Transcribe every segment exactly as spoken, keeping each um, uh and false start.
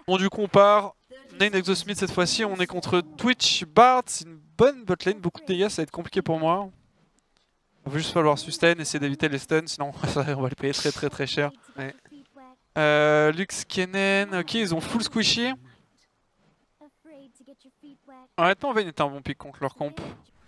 Bon, du coup, on part. On a une Exosmith cette fois-ci. On est contre Twitch Bard. C'est une bonne botlane. Beaucoup de dégâts. Ça va être compliqué pour moi. Il va juste falloir sustain, essayer d'éviter les stuns. Sinon, on va le payer très très très cher. Ouais. Euh, Lux, Kennen. Ok, ils ont full squishy. Honnêtement, Vayne était un bon pick contre leur comp.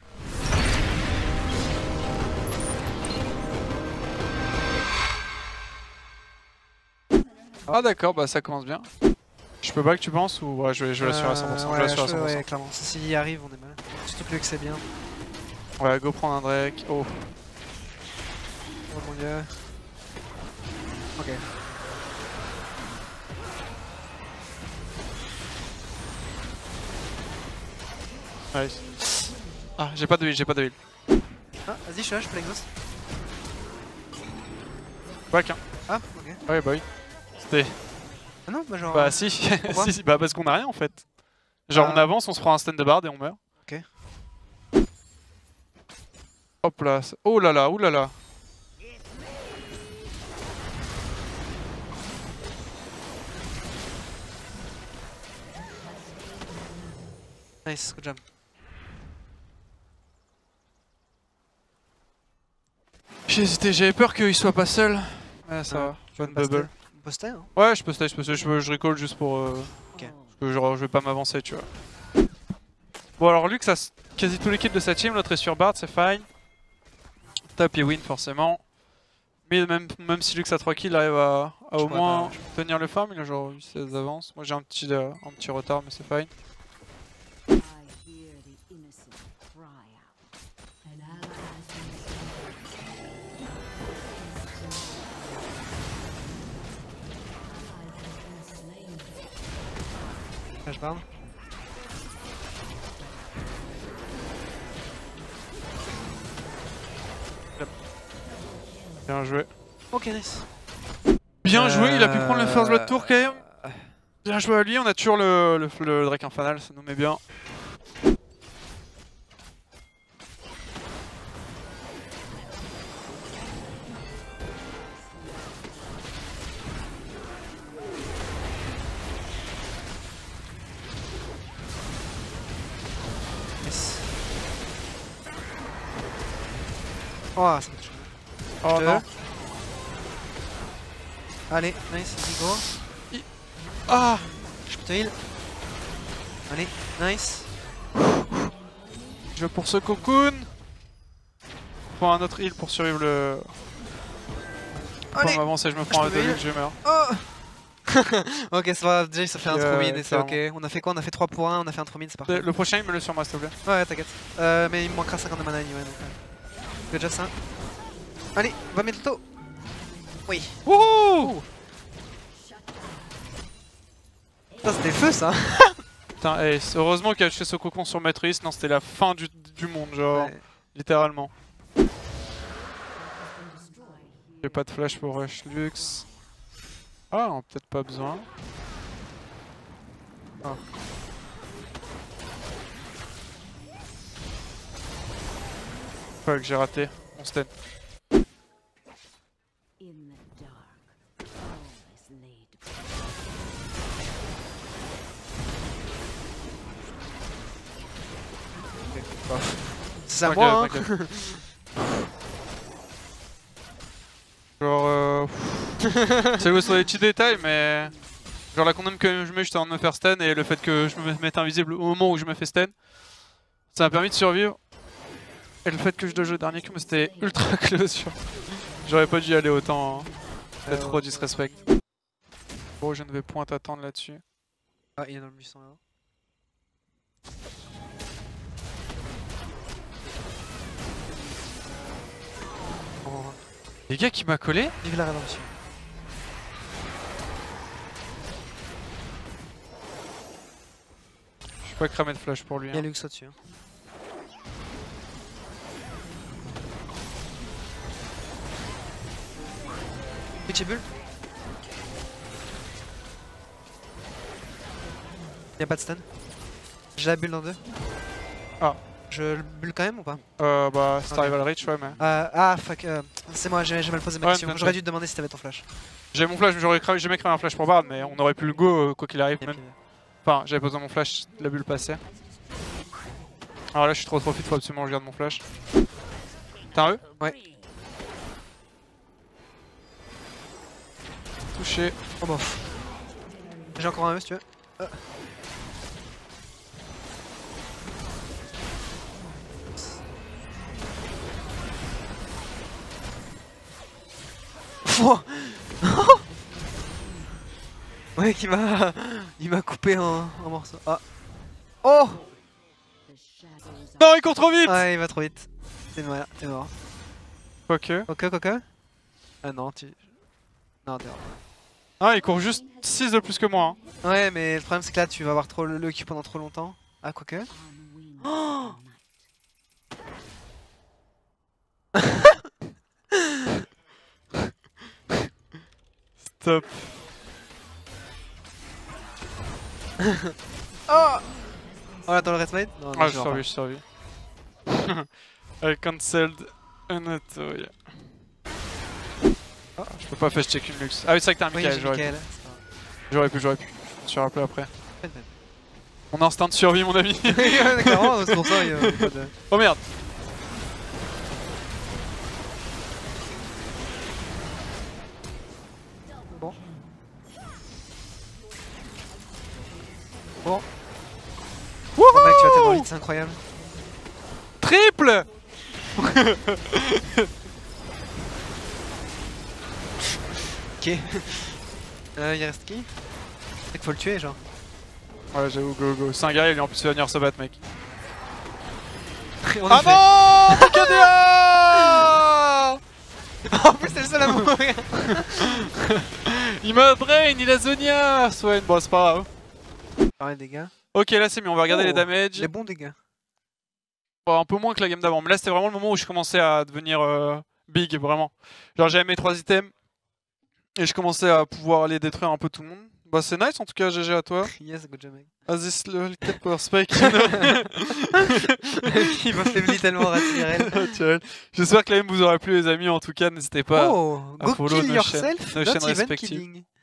Ah d'accord, bah ça commence bien. Je peux pas que tu penses ou ouais, je vais, je vais l'assurer à cent pour cent. Euh, je vais l'assurer à je, cent pour cent. ouais, clairement. S'il y arrive, on est mal. Surtout que Lux c'est bien. Ouais, go prendre un Drake. Oh. Oh mon dieu. Ok. Nice. Ah, j'ai pas de heal, j'ai pas de heal. Ah, vas-y, je suis là, je peux l'exhaust. Back hein. Ah, ok. Ouais, bah oui. C'était. Ah non, bah genre. Bah si, si, si, bah parce qu'on a rien en fait. Genre Ah. on avance, on se prend un stun de Bard et on meurt. Ok. Hop là. Oh là là, ouh là là. Nice, good job. J'ai hésité, j'avais peur qu'il soit pas seul. Ouais, ça Ouais. va. Bonne Bah, bubble. On postait, hein. Ouais, je peux stay, je peux stay, je, peux- je recall juste pour. Euh, Ok. Parce que genre, je vais pas m'avancer, tu vois. Bon, alors Lux a s- quasi tout l'équipe de sa team, l'autre est sur Bard, c'est fine. Top et win forcément. Mais même, même si Lux a trois kills, il arrive à, à Je au pourrais moins pas, je- tenir le farm, il a genre eu seize d'avance. Moi j'ai un petit, euh, un petit retard, mais c'est fine. I hear the innocent cry out. An ally has been slain. Flash barn. Bien joué. Ok, nice. Bien joué, il a pu Euh, prendre le first blood tour quand même. Bien joué à lui, on a toujours le, le, le Drake Infernal, ça nous met bien. Nice. Oh, ça me touche. Oh Deux. non. Allez, nice, easy go. Ah. Je peux te heal. Allez, nice. Je vais pour ce cocoon. Pour un autre heal pour survivre le... Pour Allez. m'avancer, je me prends Je un peux deux heal. je meurs. Oh. Ok, ça va, déjà ça fait un Ouais, trop ouais, mid et c'est ok. clairement. On a fait quoi? On a fait trois pour un, on a fait un trop mid, c'est parfait. Le prochain, il me le sur moi s'il te plaît. Ouais, t'inquiète. Euh, mais il me manquera cinquante de mana anyway donc. Euh... Déjà ça. Allez, va mettre le taux. Oui. Wouhou. Putain, c'était le feu ça. Putain, hey, heureusement qu'il a touché ce cocon sur Matrice, non c'était la fin du, du monde, genre, Ouais. littéralement. J'ai pas de flash pour rush Lux. Ah, on a peut-être pas besoin. Ah. Fuck, j'ai raté. On stun. In the dark, all is laid C'est à T'inquiète, moi hein. t'inquiète. Genre, euh... c'est où sur les petits détails, mais... Genre la condom que je mets juste avant de me faire stun et le fait que je me mette invisible au moment où je me fais stun, ça m'a permis de survivre. Et le fait que je dois jouer le dernier coup, c'était ultra close. J'aurais pas dû y aller autant. Hein. C'est Euh, trop disrespect. Bon, je ne vais point t'attendre là-dessus. Ah, il est dans le buisson là. Oh, Les gars qui m'a collé. vive la rédemption. Je suis pas cramé de flash pour lui. Il y a Hein. Lux au-dessus. Hein. Petit bulle. Y'a pas de stun. J'ai la bulle dans deux. Ah. Je le bulle quand même ou pas? Euh, bah, si Ok. t'arrives à le reach, ouais, mais. euh, Ah fuck, euh, c'est moi, j'ai j'ai mal posé ma Ouais, question. bien J'aurais fait. dû te demander si t'avais ton flash. J'ai mon flash, j'aurais cramé- jamais cramé un flash pour Bard, mais on aurait pu le go euh, quoi qu'il arrive. Et Même. puis, Enfin, j'avais pas besoin de mon flash, la bulle passait. Alors là, je suis trop trop fit, faut absolument que je garde mon flash. T'as un E? Ouais. Touché. Oh bah. pff. J'ai encore un E si tu veux. Ah. Pouah. Ouais, qui m'a. Il m'a coupé en, en morceaux. Ah. Oh. The shadows Non, il court trop vite! Ouais, il va trop vite. T'es mort. T'es mort. Quoique. Ok, ok. Ah non, tu. Non, t'es mort. Ah, il court juste six de plus que moi. Hein. Ouais, mais le problème c'est que là tu vas avoir trop le, le Q pendant trop longtemps. Ah, quoique. on wings Oh. at night. Stop. Oh. Oh, attends, le resmate. Non, non, Ah, je je vais survis, je survis. I cancelled un auto, yeah. Ah, je peux pas fetch check une luxe. Ah oui, c'est vrai que t'as un Oui, Michael, j'ai j'aurais pu. Michael. J'aurais pu, j'aurais pu. Je me suis rappelé après. C'est pas Mon instinct de survie, mon ami. de peine. Clairement, c'est pour ça, il y a pas de. Oh merde. Bon. Bon. Oh mec, tu vas tellement vite, c'est incroyable. Triple. Ok. Euh, il reste qui? C'est qu'il faut le tuer, genre. Ouais, j'avoue, go go. C'est un guerrier, lui en plus, il va venir se battre, mec. On Ah a fait. non, K D A. En plus, c'est le seul à mourir. Il m'a drain, il a Zonia. Swain, bon, c'est pas grave. Ah, les dégâts. Ok, là c'est mieux, on va regarder Oh, les damages. Les bons dégâts. Bon, un peu moins que la game d'avant, mais là c'était vraiment le moment où je commençais à devenir euh, big, vraiment. Genre j'avais mes trois items et je commençais à pouvoir aller détruire un peu tout le monde. Bah c'est nice en tout cas, G G à toi. Yes, good job, mec. Aziz le cap power spike. Il m'a faibli tellement Ratirel. J'espère que la game vous aura plu les amis, en tout cas n'hésitez pas Oh, à go follow kill nos yourself, chaînes- nos not chaînes even respectives. killing.